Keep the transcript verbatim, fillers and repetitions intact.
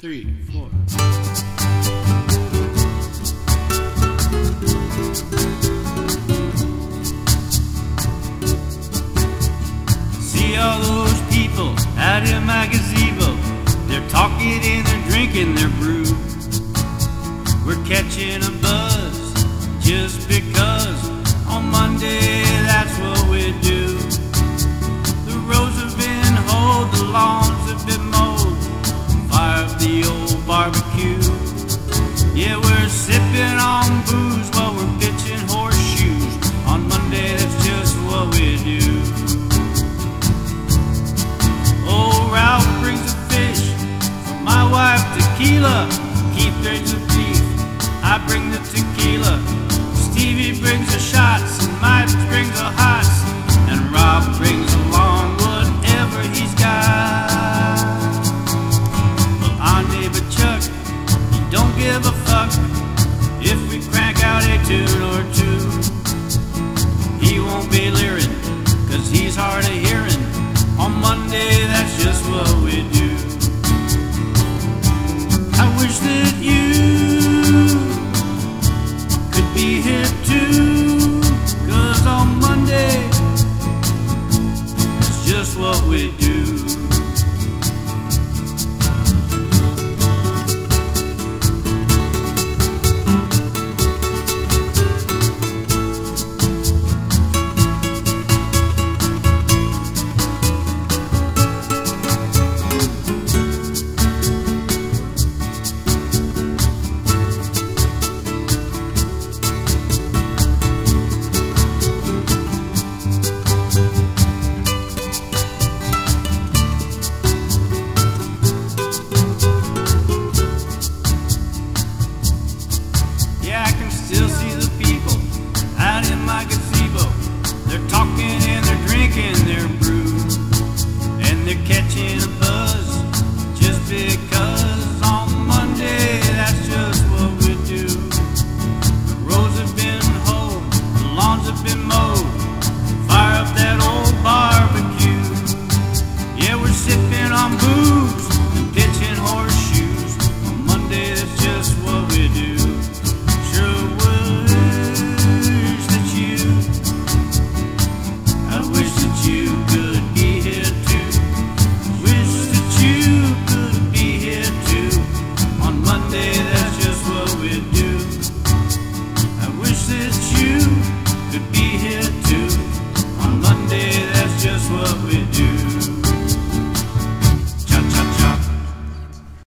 three, four. See all those people out in my gazebo. They're talking and they're drinking their brew. We're catching a buzz just because on Monday that's what we do. The roads have been hoed, the lawns have been mowed, fire up the old barbecue. Yeah, we're sipping on booze while we're pitching horseshoes. On Monday that's just what we do. Old Ralph brings a fish, for my wife tequila. Keith brings the beef, I bring the tequila. Stevie brings the shots, and Mike brings the hots, and Rob brings along whatever he's got. Well, our neighbor Chuck, he don't give a fuck if we crank out a tune or two. He won't be leering, cause he's hard of hearing. On Monday, that's just what we do. I wish that you could be here too, cause on Monday, it's just what we do.